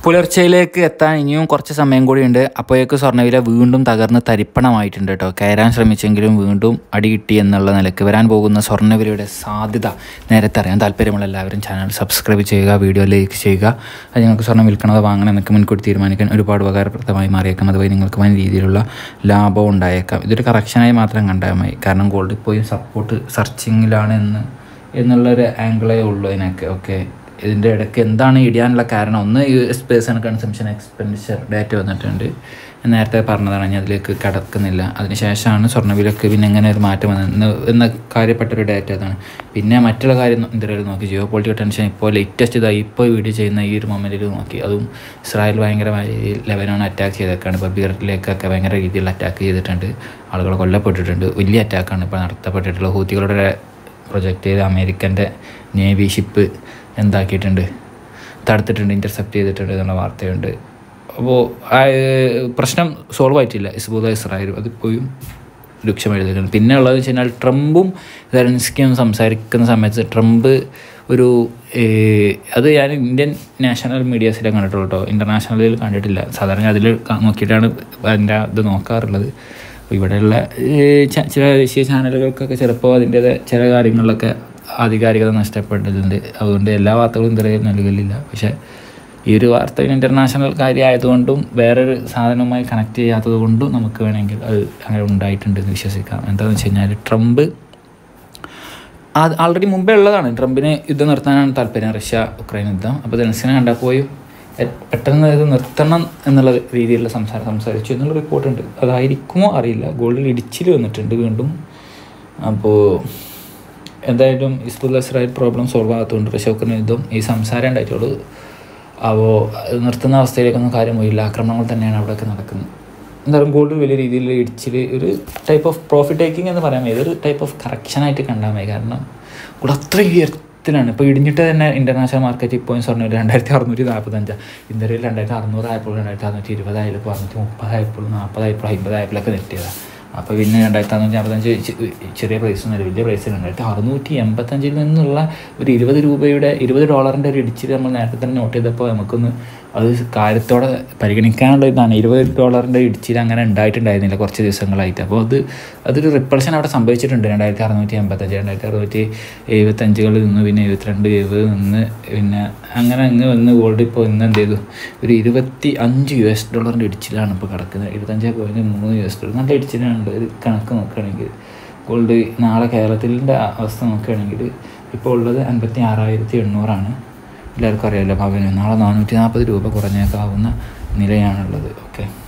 പുലർച്ചയിലേക്ക് എത്താൻ ഇനിയും കുറച്ച് സമയം കൂടിയുണ്ട്. അപ്പോഴേക്ക് സ്വർണ്ണവില വീണ്ടും തകർന്ന് തരിപ്പണമായിട്ടുണ്ട് കേട്ടോ. കയറാൻ ശ്രമിച്ചെങ്കിലും വീണ്ടും അടി കിട്ടി എന്നുള്ള നിലക്ക് വരാൻ പോകുന്ന സ്വർണ്ണവിലയുടെ സാധ്യത നേരത്തെ അറിയാൻ താല്പര്യമുള്ള എല്ലാവരും ചാനൽ സബ്സ്ക്രൈബ് ചെയ്യുക, വീഡിയോ ലൈക്ക് ചെയ്യുക. അത് നിങ്ങൾക്ക് സ്വർണ്ണം വിൽക്കണത് വാങ്ങണം എന്നൊക്കെ മുൻകൂട്ടി തീരുമാനിക്കാൻ ഒരുപാട് ഉപകാരപ്രദമായി മാറിയേക്കാം. അതുവഴി നിങ്ങൾക്ക് വലിയ രീതിയിലുള്ള ലാഭം ഉണ്ടായേക്കാം. ഇതൊരു കറക്ഷനായി മാത്രം കണ്ടാൽ മതി. കാരണം ഗോൾഡ് ഇപ്പോഴും സപ്പോർട്ട് സെർച്ചിങ്ങിലാണ് എന്നുള്ളൊരു ആംഗിളേ ഉള്ളൂ ഇതിനൊക്കെ. ഓക്കെ, ഇതിൻ്റെ ഇടയ്ക്ക് എന്താണ് ഇടിയാനുള്ള കാരണം? ഒന്ന് US personal consumption expenditure data വന്നിട്ടുണ്ട്. നേരത്തെ പറഞ്ഞതാണ്, ഞാൻ അതിലേക്ക് കടക്കുന്നില്ല. അതിനുശേഷമാണ് സ്വർണ്ണവിലക്ക് പിന്നെ എങ്ങനെ ഒരു മാറ്റം എന്ന കാര്യപ്പെട്ടൊരു ഡാറ്റ അതാണ്. പിന്നെ മറ്റുള്ള കാര്യം എന്തെങ്കിലും നോക്കി, ജിയോ പൊളിറ്റിക്കൽ ടെൻഷൻ ഇപ്പോൾ ലേറ്റസ്റ്റ് ഇതായി ഇപ്പോൾ വീഡിയോ ചെയ്യുന്ന ഈ ഒരു മൊമെൻറ്റിൽ നോക്കി, അതും ഇസ്രായേൽ ഭയങ്കരമായി ലെബനോൺ അറ്റാക്ക് ചെയ്തേക്കാണ്. ഇപ്പോൾ ബീറിലേക്കൊക്കെ ഭയങ്കര രീതിയിൽ അറ്റാക്ക് ചെയ്തിട്ടുണ്ട്, ആളുകൾ കൊല്ലപ്പെട്ടിട്ടുണ്ട്. വലിയ അറ്റാക്കാണ് ഇപ്പോൾ നടത്തപ്പെട്ടിട്ടുള്ളത്. ഹൂത്തികളുടെ പ്രൊജക്റ്റ് ചെയ്ത് അമേരിക്കൻ്റെ നേവി ഷിപ്പ് എന്താക്കിയിട്ടുണ്ട്, തടുത്തിട്ടുണ്ട്, ഇൻ്റർസെപ്റ്റ് ചെയ്തിട്ടുണ്ട് എന്നുള്ള വാർത്തയുണ്ട്. അപ്പോൾ പ്രശ്നം സോൾവ് ആയിട്ടില്ല. ഹിസ്ബുള്ള ഇസ്രായേലും അതിപ്പോഴും രൂക്ഷം എഴുതിയിട്ടുണ്ട്. പിന്നെ ഉള്ളതെന്ന് വെച്ച് കഴിഞ്ഞാൽ ട്രംപും സെലൻസ്കിയും സംസാരിക്കുന്ന സമയത്ത് ട്രംപ് ഒരു അത് ഞാൻ ഇന്ത്യൻ നാഷണൽ മീഡിയാസിലെ കണ്ടിട്ടുള്ളൂ കേട്ടോ, ഇൻ്റർനാഷണലിൽ കണ്ടിട്ടില്ല. സാധാരണ അതിൽ നോക്കിയിട്ടാണ് അതിൻ്റെ ഇത് നോക്കാറുള്ളത്. അപ്പോൾ ഇവിടെയുള്ള ചില ദേശീയ ചാനലുകൾക്കൊക്കെ ചിലപ്പോൾ അതിൻ്റേതായ ചില കാര്യങ്ങളിലൊക്കെ ആധികാരികത നഷ്ടപ്പെട്ടിട്ടുണ്ട്. അതുകൊണ്ട് എല്ലാ വാർത്തകളും ഇതുവരെ നൽകലില്ല. പക്ഷേ ഈ ഒരു വാർത്ത ഇൻ്റർനാഷണൽ കാര്യമായതുകൊണ്ടും വേറൊരു സാധനവുമായി കണക്ട് ചെയ്യാത്തത് കൊണ്ടും നമുക്ക് വേണമെങ്കിൽ അത് അങ്ങനെ ഉണ്ടായിട്ടുണ്ടെന്ന് വിശ്വസിക്കാം. എന്താണെന്ന് വെച്ച് കഴിഞ്ഞാൽ ട്രംപ് ആൾറെഡി മുമ്പേ ഉള്ളതാണ്, ട്രംപിന് യുദ്ധം നിർത്താനാണ് താല്പര്യം, റഷ്യ ഉക്രൈൻ യുദ്ധം. അപ്പോൾ സെലൻസ്കിനെ കണ്ടാൽ പോയി പെട്ടെന്ന് ഇത് നിർത്തണം എന്നുള്ള രീതിയിലുള്ള സംസാരിച്ചു എന്നുള്ള റിപ്പോർട്ടുണ്ട്. അതായിരിക്കുമോ അറിയില്ല. ഗോൾഡിൽ ഇടിച്ചിൽ വന്നിട്ടുണ്ട് വീണ്ടും. അപ്പോൾ എന്തായാലും ഹിസ്ബുള്ള ഇസ്രായേൽ പ്രോബ്ലം സോൾവ് ആകാത്തതുകൊണ്ട് റഷ്യ ഉക്രൈൻ യുദ്ധം ഈ സംസാരം ഉണ്ടായിട്ടുള്ളൂ. അപ്പോൾ നിർത്തുന്ന അവസ്ഥയിലേക്കൊന്നും കാര്യം പോയില്ല. ആക്രമണങ്ങൾ തന്നെയാണ് അവിടെയൊക്കെ നടക്കുന്നത്. എന്തായാലും ഗോൾഡ് വലിയ രീതിയിൽ ഇടിച്ചിൽ ഒരു ടൈപ്പ് ഓഫ് പ്രോഫിറ്റ് ടേക്കിംഗ് എന്ന് പറയാൻ മതി, ഇതൊരു ടൈപ്പ് ഓഫ് കറക്ഷനായിട്ട് കണ്ടാൽ മതി. കാരണം ഇവിടെ അത്രയും ഉയരത്തിലാണ് ഇപ്പോൾ ഇടിഞ്ഞിട്ട് തന്നെ. ഇൻ്റർനാഷണൽ മാർക്കറ്റ് ഇപ്പോൾ സ്വർണ്ണം 2645, ഇന്ത്യയിൽ 2600 ആയപ്പോൾ 2620 ആയാലും 630 ആയപ്പോൾ 40 ആയപ്പോൾ 50 ആയപ്പോഴൊക്കെ നെറ്റിയതാണ്. അപ്പോൾ പിന്നെ 2655 ചെറിയ പ്രൈസൊന്നും വലിയ പ്രൈസ് 2685 നിന്നുള്ള ഒരു $20 ഒരു ഇടിച്ചിൽ നമ്മൾ നേരത്തെ തന്നെ നോട്ട് ചെയ്തപ്പോൾ നമുക്കൊന്ന് അത് കാര്യത്തോടെ പരിഗണിക്കാനുള്ള ഇതാണ്. $20 ഇടിച്ചിൽ അങ്ങനെ ഉണ്ടായിട്ടുണ്ടായിരുന്നില്ല കുറച്ച് ദിവസങ്ങളായിട്ട്. അപ്പോൾ അതൊരു റിപ്പൾഷൻ അവിടെ സംഭവിച്ചിട്ടുണ്ട്. 2685 2675 നിന്ന് പിന്നെ 72 നിന്ന് പിന്നെ അങ്ങനെ അങ്ങ് വന്ന് ഗോൾഡ് ഇപ്പോൾ ഇന്ന് എന്ത് ചെയ്തു, ഒരു $25 ഇടിച്ചിലാണ് ഇപ്പോൾ കിടക്കുന്നത്. 25.3 നല്ല ഇടിച്ചിലാണ്. ഒരു കണക്ക് നോക്കുകയാണെങ്കിൽ ഗോൾഡ് നാളെ കേരളത്തിൻ്റെ അവസ്ഥ നോക്കുകയാണെങ്കിൽ ഇപ്പോൾ ഉള്ളത് 56,800 എല്ലാവർക്കും അറിയാമല്ലോ. ഭവന് നാളെ 440 രൂപ കുറഞ്ഞേക്കാവുന്ന നിലയാണുള്ളത്. ഓക്കെ.